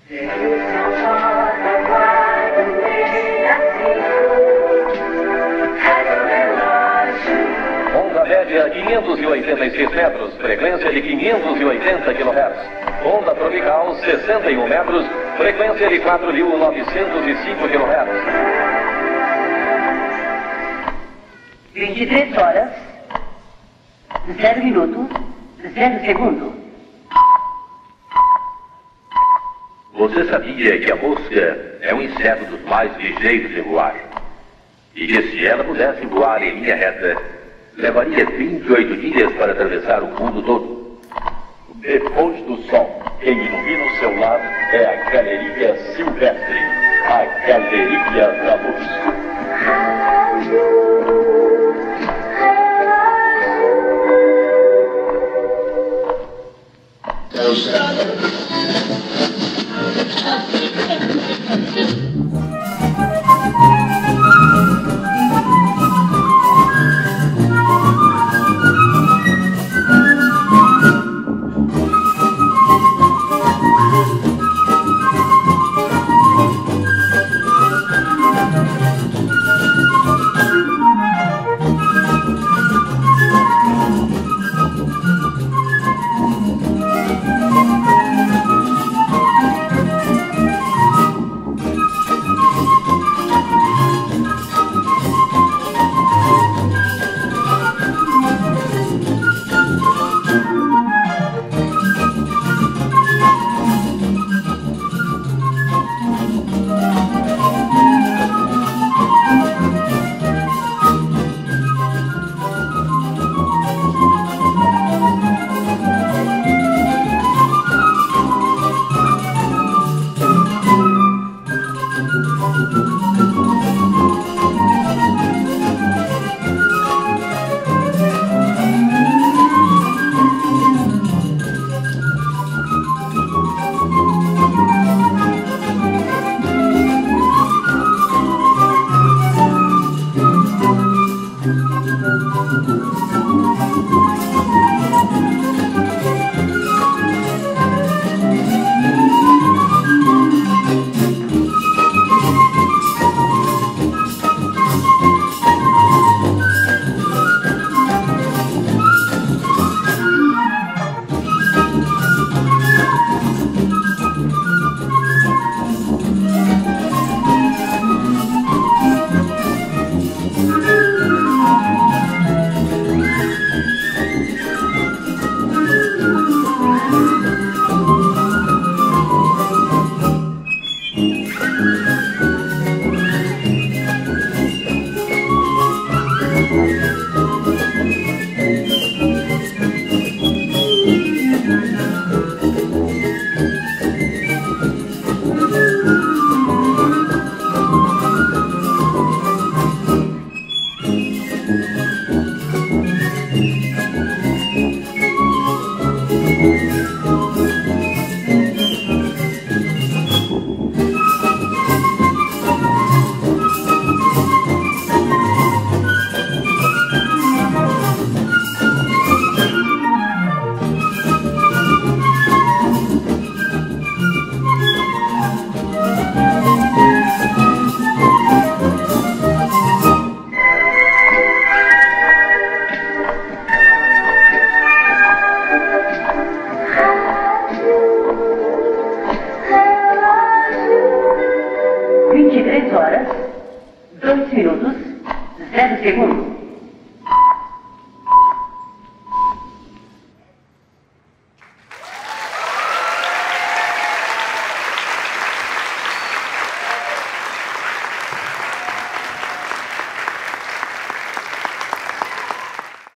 Onda média 586 metros, frequência de 580 kHz. Onda tropical 61 metros, frequência de 4.905 kHz. 23 horas, 0 minuto, 0 segundo. Você sabia que a mosca é um inseto dos mais ligeiros em voar? E que se ela pudesse voar em linha reta, levaria 28 dias para atravessar o mundo todo? Depois do sol, quem ilumina o seu lar é a Galeria Silvestre, a Galeria da Luz. Horas, 2 minutos, 0 segundo.